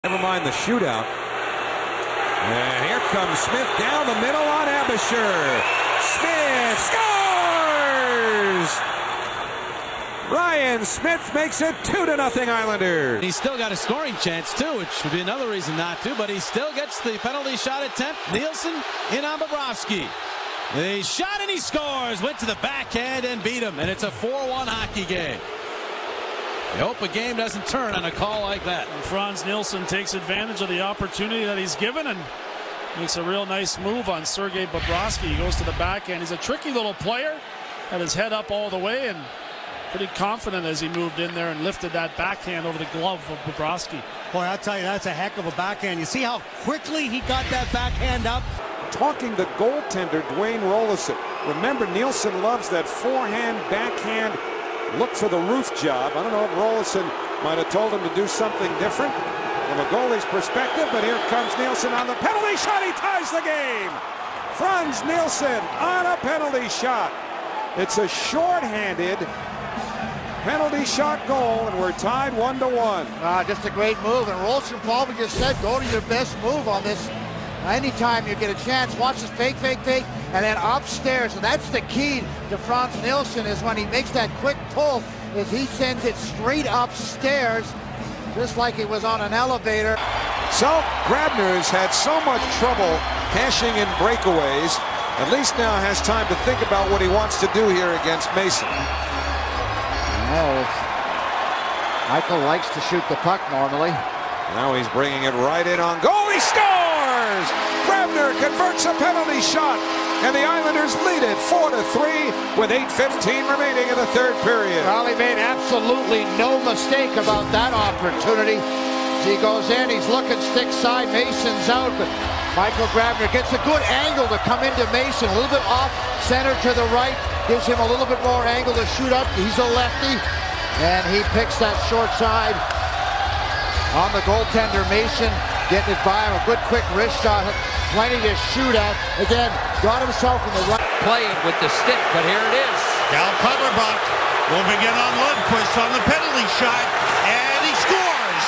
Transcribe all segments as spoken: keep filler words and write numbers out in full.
Never mind the shootout. And here comes Smith down the middle on Abisher. Smith scores! Ryan Smith makes it two to nothing Islanders. He's still got a scoring chance too, which would be another reason not to, but he still gets the penalty shot attempt. Nielsen in on Bobrovsky. He shot and he scores. Went to the backhand and beat him, and it's a four one hockey game. I hope a game doesn't turn on a call like that. And Frans Nielsen takes advantage of the opportunity that he's given and makes a real nice move on Sergei Bobrovsky. He goes to the backhand. He's a tricky little player. Had his head up all the way and pretty confident as he moved in there and lifted that backhand over the glove of Bobrovsky. Boy, I'll tell you, that's a heck of a backhand. You see how quickly he got that backhand up? Talking the goaltender, Dwayne Roloson. Remember, Nielsen loves that forehand, backhand, look for the roof job. I don't know if Roloson might have told him to do something different from a goalie's perspective, but here comes Nielsen on the penalty shot. He ties the game. Frans Nielsen on a penalty shot. It's a short-handed penalty shot goal, and we're tied one to one. Uh, just a great move, and Roloson probably just said, go to your best move on this. Anytime you get a chance, watch this fake, fake, fake, and then upstairs. And that's the key to Frans Nielsen, is when he makes that quick pull, is he sends it straight upstairs, just like it was on an elevator. So Grabner's had so much trouble cashing in breakaways. At least now has time to think about what he wants to do here against Mason. Oh, Michael likes to shoot the puck normally. Now he's bringing it right in on goal. He scores! Grabner converts a penalty shot, and the Islanders lead it four to three with eight fifteen remaining in the third period. Well, he made absolutely no mistake about that opportunity. He goes in, he's looking stick side, Mason's out, but Michael Grabner gets a good angle to come into Mason, a little bit off center to the right, gives him a little bit more angle to shoot up. He's a lefty, and he picks that short side on the goaltender. Mason getting it by him, a good quick wrist shot, plenty to shoot at. Again, got himself in the right. Played with the stick, but here it is. Cal Clutterbuck moving in on Lundqvist on the penalty shot, and he scores!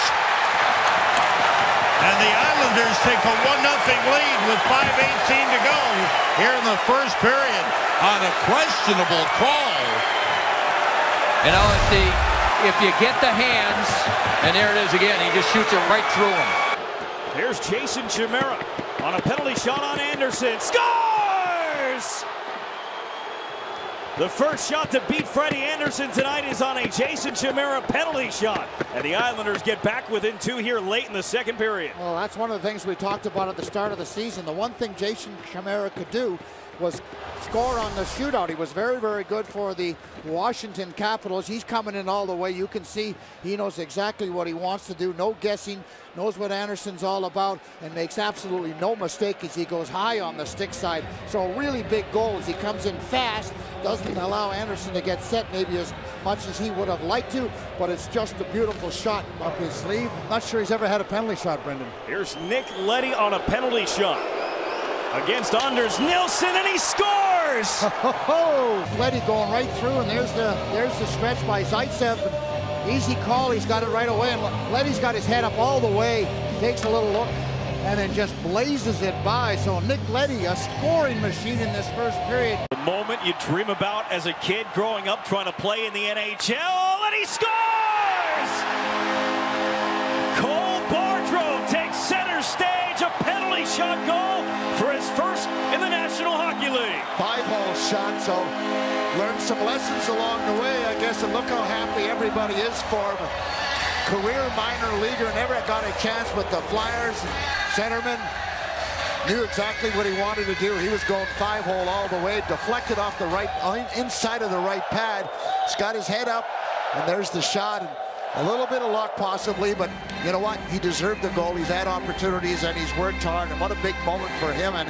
And the Islanders take a one nothing lead with five eighteen to go here in the first period on a questionable call. You know, if, the, if you get the hands, and there it is again, he just shoots it right through him. Here's Jason Chimera on a penalty shot on Anderson. Scores! The first shot to beat Freddie Anderson tonight is on a Jason Chimera penalty shot. And the Islanders get back within two here late in the second period. Well, that's one of the things we talked about at the start of the season. The one thing Jason Chimera could do was score on the shootout. He was very, very good for the Washington Capitals. He's coming in all the way. You can see he knows exactly what he wants to do. No guessing, knows what Anderson's all about, and makes absolutely no mistake as he goes high on the stick side. So a really big goal as he comes in fast. Doesn't allow Anderson to get set maybe as much as he would have liked to, but it's just a beautiful shot up his sleeve. Not sure he's ever had a penalty shot, Brendan. Here's Nick Leddy on a penalty shot against Anders Nielsen, and he scores! Oh, Leddy going right through, and there's the there's the stretch by Zaitsev. Easy call, he's got it right away, and Leddy's got his head up all the way, takes a little look, and then just blazes it by. So Nick Leddy, a scoring machine in this first period. The moment you dream about as a kid growing up trying to play in the N H L, and he scores! Cole Bardreau takes center stage, a penalty shot goal for his first in the National Hockey League. Five-hole shot, so learned some lessons along the way, I guess, and look how happy everybody is for him. Career minor leaguer, never got a chance with the Flyers. Centerman knew exactly what he wanted to do. He was going five-hole all the way, deflected off the right, inside of the right pad. He's got his head up, and there's the shot. And a little bit of luck possibly, but you know what? He deserved the goal. He's had opportunities, and he's worked hard, and what a big moment for him. And